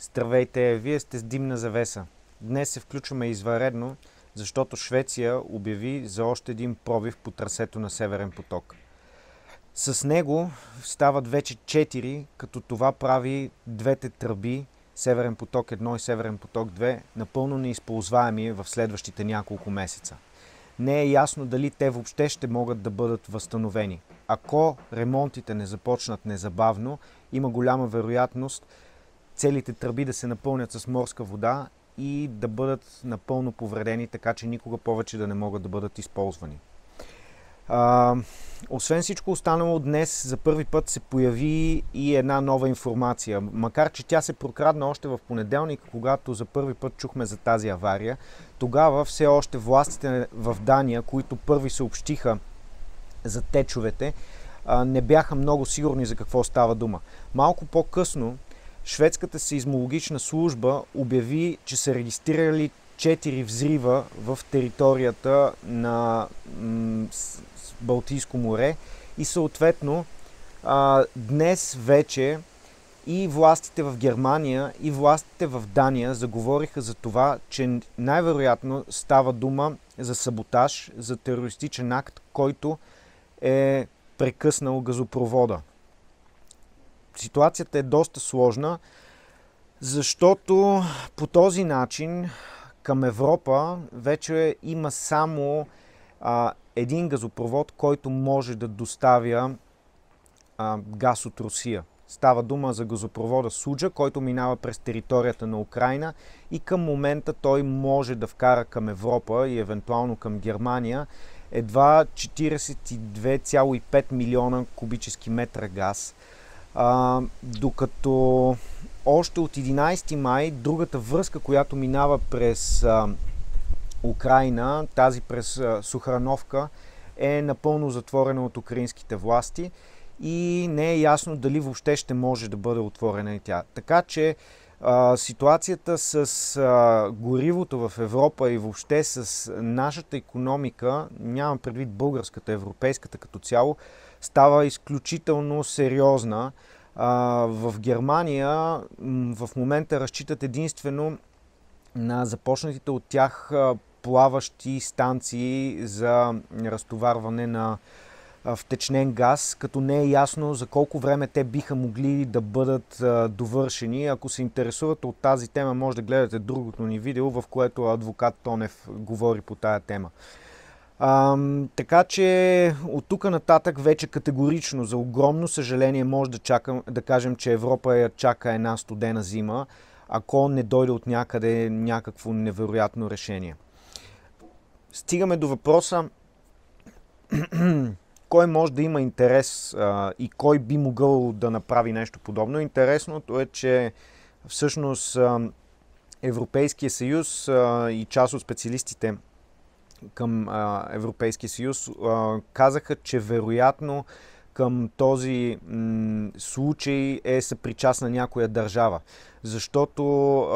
Здравейте, вие сте с димна завеса. Днес се включваме извънредно, защото Швеция обяви за още един пробив по трасето на Северен поток. С него стават вече 4, като това прави двете тръби, Северен поток 1 и Северен поток 2, напълно неизползваеми в следващите няколко месеца. Не е ясно дали те въобще ще могат да бъдат възстановени. Ако ремонтите не започнат незабавно, има голяма вероятност целите тръби да се напълнят с морска вода и да бъдат напълно повредени, така че никога повече да не могат да бъдат използвани. Освен всичко останало, днес за първи път се появи и една нова информация. Макар че тя се прокрадна още в понеделник, когато за първи път чухме за тази авария, тогава все още властите в Дания, които първи съобщиха за течовете, не бяха много сигурни за какво става дума. Малко по-късно шведската сеизмологична служба обяви, че са регистрирали 4 взрива в територията на Балтийско море и съответно днес вече и властите в Германия и властите в Дания заговориха за това, че най-вероятно става дума за саботаж, за терористичен акт, който е прекъснал газопровода. Ситуацията е доста сложна, защото по този начин към Европа вече има само един газопровод, който може да доставя газ от Русия. Става дума за газопровода Суджа, който минава през територията на Украйна и към момента той може да вкара към Европа и евентуално към Германия едва 42,5 милиона кубически метра газ. Докато още от 11 май другата връзка, която минава през Украйна, тази през Сухрановка, е напълно затворена от украинските власти и не е ясно дали въобще ще може да бъде отворена и тя. Така че ситуацията с горивото в Европа и въобще с нашата икономика, нямам предвид българската, европейската като цяло, става изключително сериозна. В Германия в момента разчитат единствено на започнатите от тях плаващи станции за разтоварване на втечнен газ, като не е ясно за колко време те биха могли да бъдат довършени. Ако се интересувате от тази тема, може да гледате другото ни видео, в което адвокат Тонев говори по тая тема. Така че от тук нататък вече категорично, за огромно съжаление, може да кажем, че Европа я чака една студена зима, ако не дойде от някъде някакво невероятно решение. Стигаме до въпроса кой може да има интерес и кой би могъл да направи нещо подобно. Интересното е, че всъщност Европейския съюз и част от специалистите към Европейския съюз казаха, че вероятно към този случай е съпричастна някоя държава. Защото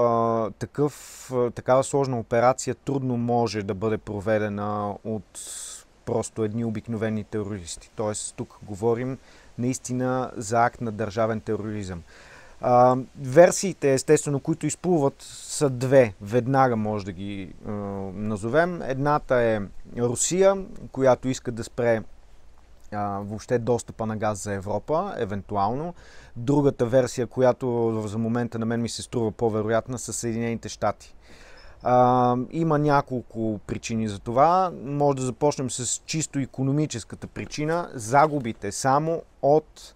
такава сложна операция трудно може да бъде проведена от просто едни обикновени терористи. Тоест тук говорим наистина за акт на държавен тероризъм. Версиите, естествено, които изплуват, са две. Веднага може да ги назовем. Едната е Русия, която иска да спре въобще достъпа на газ за Европа, евентуално. Другата версия, която за момента на мен ми се струва по-вероятна, са Съединените щати. Има няколко причини за това. Може да започнем с чисто икономическата причина. Загубите само от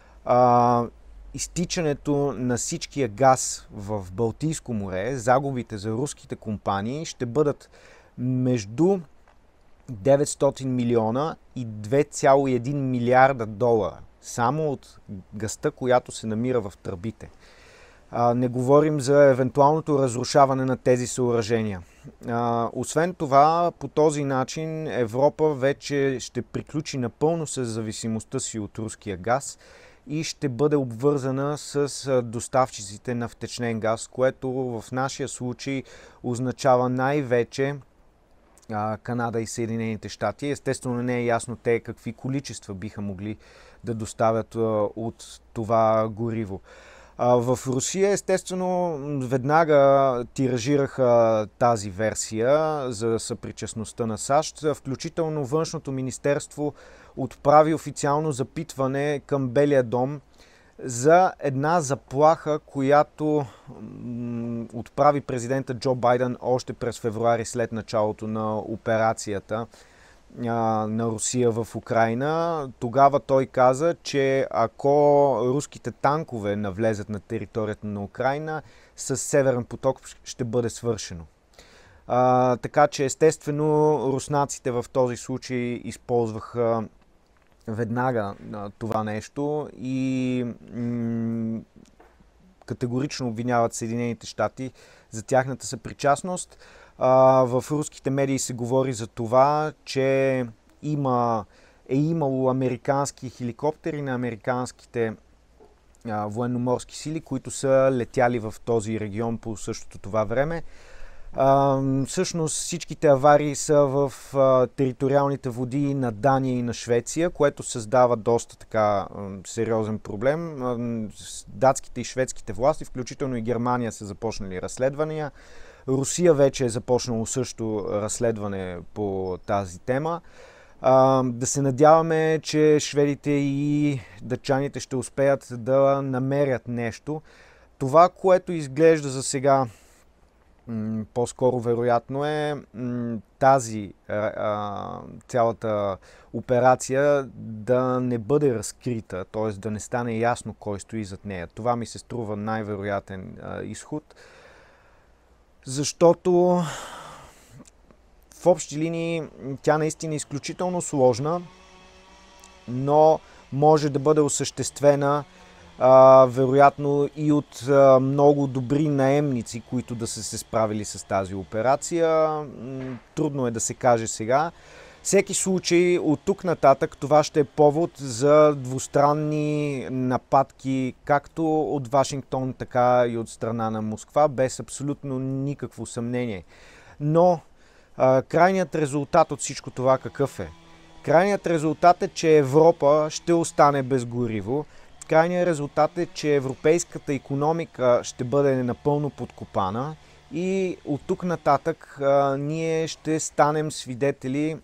изтичането на всичкия газ в Балтийско море, загубите за руските компании ще бъдат между 900 милиона и 2,1 милиарда долара. Само от газта, която се намира в тръбите. Не говорим за евентуалното разрушаване на тези съоръжения. Освен това, по този начин Европа вече ще приключи напълно с зависимостта си от руския газ и ще бъде обвързана с доставчиците на втечнен газ, което в нашия случай означава най-вече Канада и Съединените щати. Естествено не е ясно те какви количества биха могли да доставят от това гориво. В Русия, естествено, веднага тиражираха тази версия за съпричастността на САЩ. Включително Външното министерство отправи официално запитване към Белия дом за една заплаха, която отправи президента Джо Байден още през февруари след началото на операцията на Русия в Украйна. Тогава той каза, че ако руските танкове навлезат на територията на Украйна, с Северен поток ще бъде свършено. Така че естествено руснаците в този случай използваха веднага това нещо и категорично обвиняват Съединените щати за тяхната съпричастност. В руските медии се говори за това, че е имало американски хеликоптери на американските военноморски сили, които са летяли в този регион по същото това време. Всъщност всичките аварии са в териториалните води на Дания и на Швеция, което създава доста така сериозен проблем. Датските и шведските власти, включително и Германия, са започнали разследвания. Русия вече е започнало също разследване по тази тема. Да се надяваме, че шведите и датчаните ще успеят да намерят нещо. Това, което изглежда за сега по-скоро вероятно е тази цялата операция да не бъде разкрита, т.е. да не стане ясно кой стои зад нея. Това ми се струва най-вероятен изход, защото в общи линии тя наистина е изключително сложна, но може да бъде осъществена вероятно и от много добри наемници, които да са се справили с тази операция. Трудно е да се каже сега. Всеки случай от тук нататък това ще е повод за двустранни нападки, както от Вашингтон, така и от страна на Москва, без абсолютно никакво съмнение. Но крайният резултат от всичко това какъв е? Крайният резултат е, че Европа ще остане без гориво. Крайният резултат е, че европейската икономика ще бъде напълно подкопана и от тук нататък ние ще станем свидетели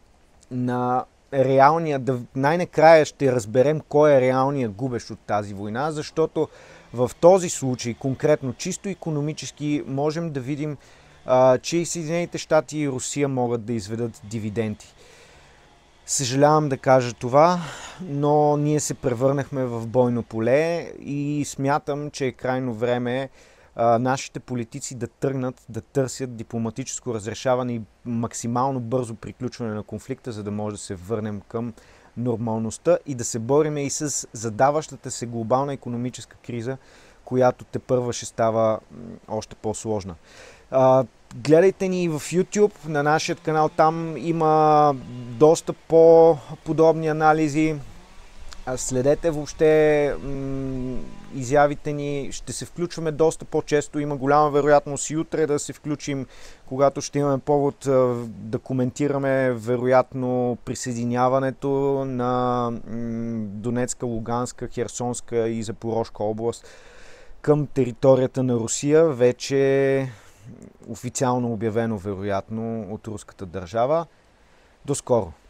на реалния, най-накрая ще разберем кой е реалният губещ от тази война, защото в този случай, конкретно чисто икономически, можем да видим, че и Съединените щати и Русия могат да изведат дивиденти. Съжалявам да кажа това, но ние се превърнахме в бойно поле и смятам, че е крайно време нашите политици да тръгнат да търсят дипломатическо разрешаване и максимално бързо приключване на конфликта, за да може да се върнем към нормалността и да се бориме и с задаващата се глобална икономическа криза, която тепърва ще става още по-сложна. Гледайте ни в YouTube, на нашия канал, там има доста по-подобни анализи. Следете въобще изявите ни, ще се включваме доста по-често, има голяма вероятност и утре да се включим, когато ще имаме повод да коментираме вероятно присъединяването на Донецка, Луганска, Херсонска и Запорожка област към територията на Русия, вече официално обявено вероятно от руската държава. До скоро!